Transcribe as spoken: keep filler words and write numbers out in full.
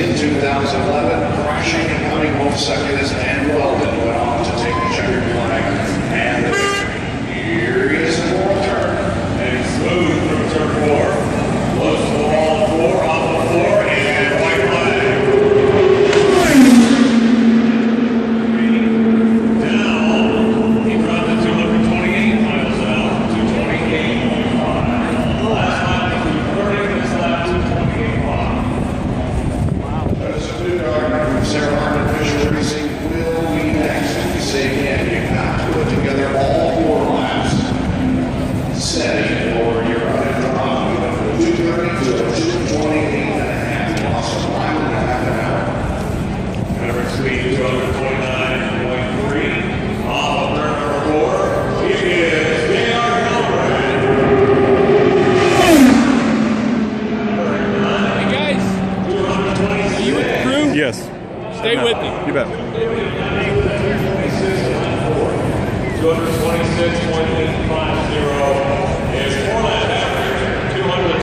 in two thousand eleven, crashing and coming home second as Dan Weldon went on to take the checkered flag and the victory. Here he is in fourth turn. And smooth through turn four. Close to the wall of four, off the floor, and white flag. Down, he runs at two hundred twenty-eight miles an hour, two twenty-eight point five. Last lap was two thirty, this lap two twenty-eight point five. That is a new dog from Sarah Harmon Fisher Racing will be next. We say again, you have to put together all four laps. Setting for your other draw. We went from two thirty to a two twenty-eight and a half. Lost a mile and a half an hour. Average speed two hundred twenty-nine point three. Off of turn number four, here is J R Hildebrand. Hey guys, two hundred twenty-six. are you with the crew? Yes. Stay with me. You bet. two hundred twenty-six point eight.